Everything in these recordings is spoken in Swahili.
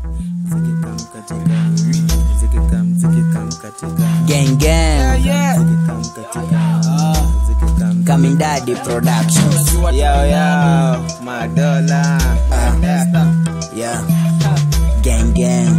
Gang gang, Coming Daddy Productions. Yo, my dollar. Yeah. Gang gang.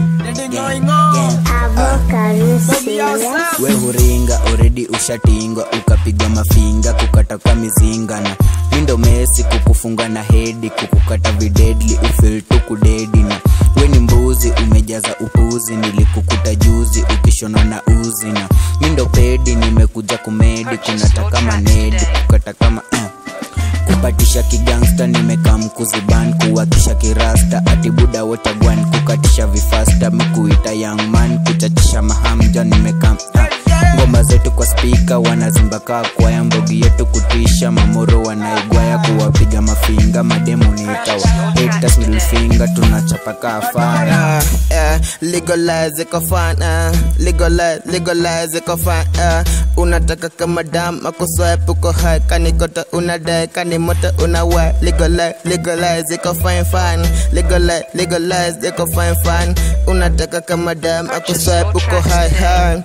We huringa already ushatingwa, ukapigwa mafinga kukata kwa mizingana. Mindo mesi kukufunga na hedi, kukukata videdli ufil tukudedi na we ni mbuzi umejaza upuzi, nilikukuta juzi ukishona na uzi na mindo pedi nimekuja kumedi, kunataka manedi kukata kama kupatisha kigangsta nimekam kuziban, kuwakisha kirasta atibuda watagwan, kukatisha vifasta mikuita young man, kuchachisha mahamja nimekam ngoma zetu kwa speaker wanazimbaka kwa ya mbogi yetu kutisha, mamoro wanaigwaya kuwapiga mafinga, mademu nitawa haters middle finger tunachapa kafara. Legalize iko fana, legalize iko fana. Unataka kama dam ako swipe uko high, kanikota unadai kanimoto unawa. Legalize iko fine, legalize iko fine. Unataka kama dam ako swipe uko high.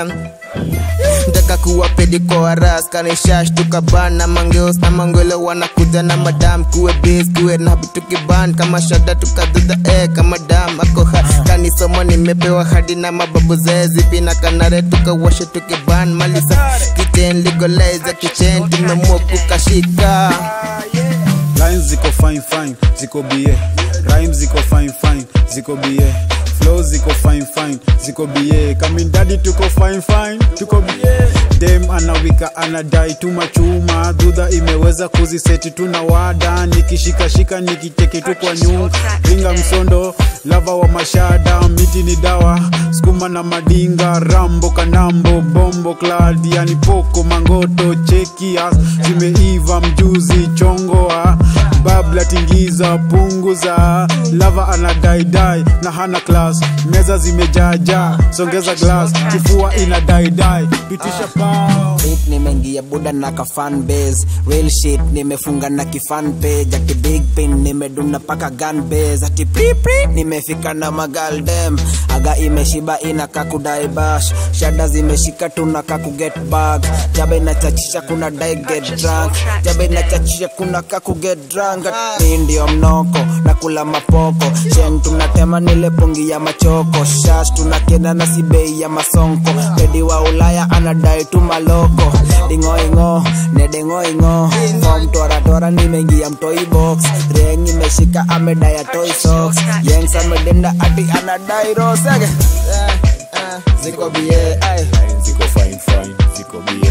Ndaka kuwa pedi kwa ras kanishash tukabana mangeos na mangole wanakuja na madam kuwe base kuwe na bitu kiban kama shada tukadudha kama dam ako kanisoma nimepewa hadi na mababu zezi pina kanare tukawashe tukiban malisa kitchen legalize kitchen tumemua kukashika. Lines ziko fine ziko bie, rhymes ziko fine ziko bie, flows ziko fine ziko bie, Coming Daddy tuko fine tuko bie. Dem anawika anadai tumachuma, dudha imeweza kuziseti tunawada, nikishikashika nikiteke tu kwa nyungu, ringa msondo lava wa mashada, miti ni dawa skuma na madinga, rambo kanambo bombo clad, yani poko mangoto cheki zimeiva mjuzi chongoa, babla tingiza punguza, lava anadai na hana class, meza zimejaja songeza glass, kifua ina dai pitisha pao. Beat nimeingia buda na ka fan base, real shit nimefunga na kifan page, ati big pin nimeduna paka gun base, ati pri nimefika na magal dem, aga imeshiba inaka kudai bash, shada zimeshika tunaka ku get back, jabe na chachisha kuna dai get drunk, jabe na chachisha kuna kaku get drunk, ndio mnoko na kula mapoko, shen tunatema nile pungi ya machoko, shash tunakenda na sibei ya masonko, pedi wa Ulaya anadai tu maloko, dingoingo nedengoingo, form tora nimeingia mtoi box, ring imeshika amedai toy socks, yengs amedenda ati anadai rosage. Ziko bie, ziko fine ziko bie.